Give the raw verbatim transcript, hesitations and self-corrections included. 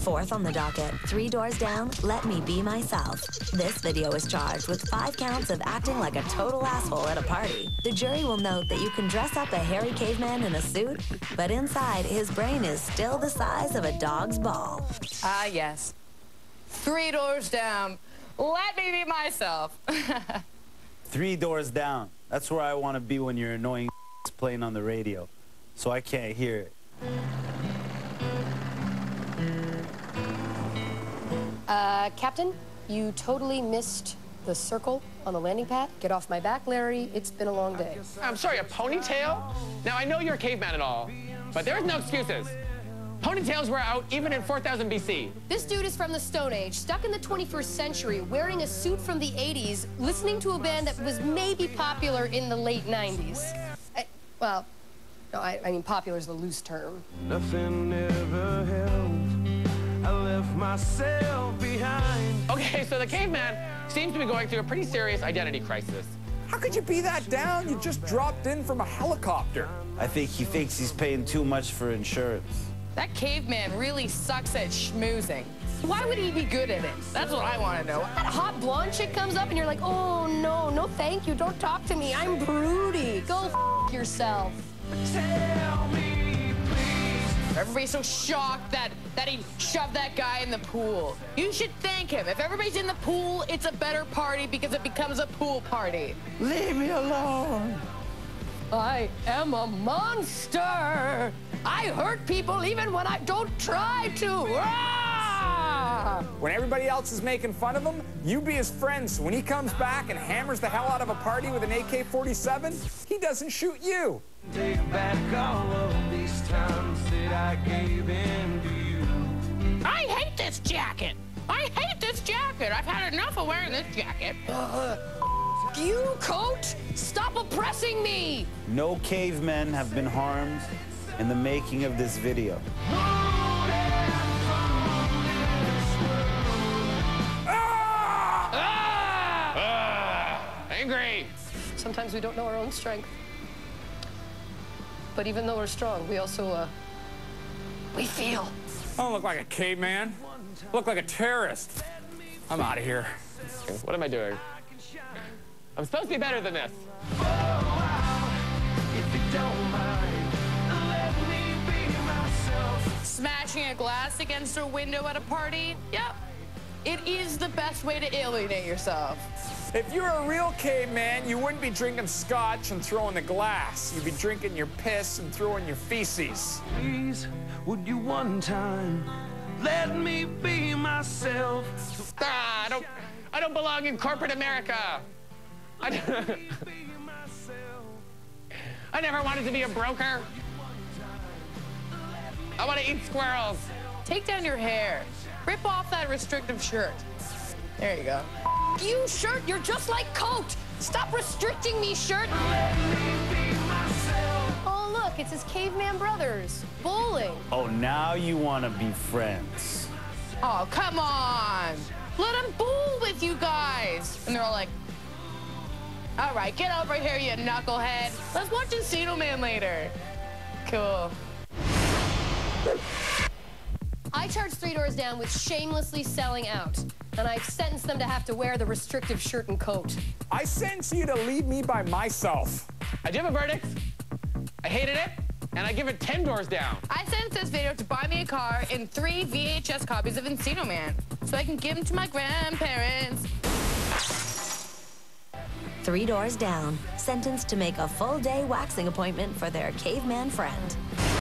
Fourth on the docket, Three Doors Down, Let Me Be Myself. This video is charged with five counts of acting like a total asshole at a party. The jury will note that you can dress up a hairy caveman in a suit, but inside, his brain is still the size of a dog's ball. Ah, yes. Three Doors Down, Let Me Be Myself. Three Doors Down. That's where I want to be when your annoying is playing on the radio, so I can't hear it. Uh, Captain, you totally missed the circle on the landing pad. Get off my back, Larry. It's been a long day. I'm sorry, a ponytail? Now, I know you're a caveman and all, but there's no excuses. Ponytails were out even in four thousand B C. This dude is from the Stone Age, stuck in the twenty-first century, wearing a suit from the eighties, listening to a band that was maybe popular in the late nineties. I, well, no, I, I mean, popular is the loose term. Nothing ever held. I left myself behind. Okay, so the caveman seems to be going through a pretty serious identity crisis. How could you be that down? You just dropped in from a helicopter. I think he thinks he's paying too much for insurance. That caveman really sucks at schmoozing. Why would he be good at it? That's what I want to know. That hot blonde chick comes up and you're like, oh, no, no thank you, don't talk to me, I'm broody. Go f yourself. Tell me, please. Everybody's so shocked that, that he shoved that guy in the pool. You should thank him. If everybody's in the pool, it's a better party because it becomes a pool party. Leave me alone. I am a monster. I hurt people even when I don't try to. Ah! When everybody else is making fun of him, you be his friend, so when he comes back and hammers the hell out of a party with an A K forty-seven, he doesn't shoot you. Take back all of these times that I gave in to you. I hate this jacket. I hate this jacket. I've had enough of wearing this jacket. Uh, you, coat! Stop oppressing me! No cavemen have been harmed in the making of this video. Ah! Angry! Sometimes we don't know our own strength. But even though we're strong, we also, uh, we feel. I don't look like a caveman. I look like a terrorist. I'm out of here. What am I doing? I'm supposed to be better than this. Smashing a glass against a window at a party? Yep. It is the best way to alienate yourself. If you were a real caveman, you wouldn't be drinking scotch and throwing the glass. You'd be drinking your piss and throwing your feces. Please, would you one time let me be myself? Ah, I don't, I don't belong in corporate America. I, I never wanted to be a broker. I want to eat squirrels. Take down your hair. Rip off that restrictive shirt. There you go. You, shirt, you're just like coat. Stop restricting me, shirt. Oh, look, it's his caveman brothers. Bowling. Oh, now you want to be friends. Oh, come on. Let him bowl with you guys. And they're all like, all right, get over here, you knucklehead. Let's watch Encino Man later. Cool. I charged Three Doors Down with shamelessly selling out, and I sentenced them to have to wear the restrictive shirt and coat. I sentence you to leave me by myself. I do have a verdict. I hated it, and I give it ten doors down. I sent this video to buy me a car and three V H S copies of Encino Man so I can give them to my grandparents. Three Doors Down, sentenced to make a full-day waxing appointment for their caveman friend.